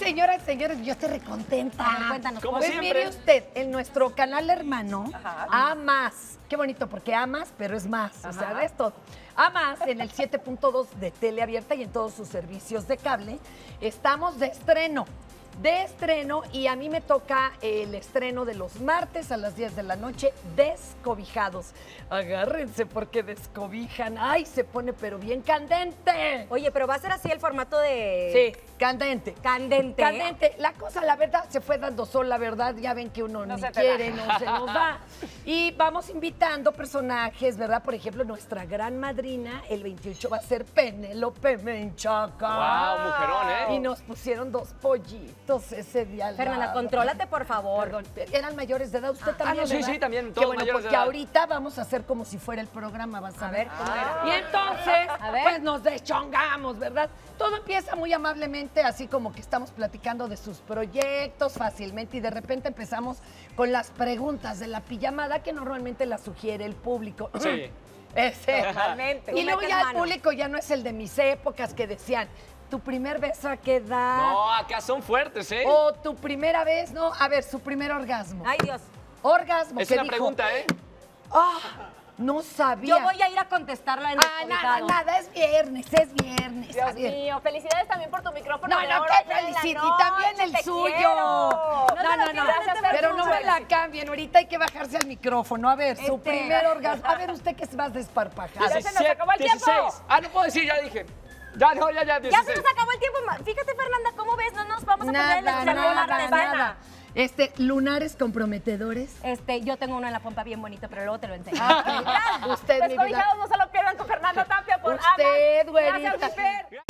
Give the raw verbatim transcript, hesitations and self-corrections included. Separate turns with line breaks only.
señoras y señores, yo estoy recontenta.
A ver, cuéntanos.
¿Cómo
Pues
siempre?
mire usted, en nuestro canal hermano,
Ajá.
Amas. Qué bonito, porque amas, pero es más. O sea, ves todo. Amas en el siete punto dos de tele abierta y en todos sus servicios de cable. Estamos de estreno. De estreno, y a mí me toca el estreno de los martes a las diez de la noche, Descobijados. Agárrense porque descobijan. ¡Ay, se pone pero bien candente!
Oye, pero va a ser así el formato de...
Sí, candente.
Candente.
Candente. La cosa, la verdad, se fue dando sol, la verdad. Ya ven que uno
No
ni
se te
quiere,
da.
no se nos da. Y vamos invitando personajes, ¿verdad? Por ejemplo, nuestra gran madrina, el veintiocho va a ser Penélope Menchaca.
Wow, mujerón, ¿eh?
Y nos pusieron dos pollitos ese día.
Fernanda,
la-
contrólate, por favor.
Perdón, eran mayores de edad. Usted también,
no, sí,
¿verdad?
sí, también,
Qué
todos
bueno,
mayores de
porque
edad.
ahorita vamos a hacer como si fuera el programa, vas a,
A
ver.
ver, ¿cómo era?
Y entonces,
A ver.
pues nos deschongamos, ¿verdad? Todo empieza muy amablemente, así como que estamos platicando de sus proyectos fácilmente y de repente empezamos con las preguntas de la pijamada que normalmente las sugiere el público.
Sí.
Ese.
Totalmente.
Y
Tú
luego
metes
ya el
mano.
público ya no es el de mis épocas que decían, ¿tu primer beso a qué edad?
No, acá son fuertes, ¿eh?
O tu primera vez, no, a ver, su primer orgasmo.
Ay, Dios.
Orgasmo.
Es
que
una
dijo,
pregunta, ¿eh?
"Ah, no sabía.
Yo voy a ir a contestarla en
Ah, nada,
Descobijados.
nada, es viernes, es viernes. a
Dios
ver.
mío, felicidades también por tu micrófono.
No,
de
no,
oro
que
ayer en la
felicito. Y
noche,
también el
te
suyo.
quiero.
No,
te
no,
lo
no.
quiero, gracias,
Pero no me
Ferchunga.
la cambien. Ahorita hay que bajarse al micrófono. A ver, su
Este.
primer orgasmo. A ver, usted que es más desparpajado.
Ya se nos acabó el tiempo.
dieciséis. Ah, no puedo decir, ya dije. Ya, no, ya, ya,
Ya
dieciséis.
se nos acabó el tiempo. ma- Fíjate, Fernanda, ¿cómo ves? No nos vamos a poner el
Nada,
extremo
nada,
artesana.
nada. Este, lunares comprometedores.
Este, yo tengo uno en la pompa bien bonito, pero luego te lo enseño.
Usted, mi vida.
Descobijados, no se lo pierdan con Fernanda Tapia por
Usted,
Amas. Gracias,
güerita.
Fer.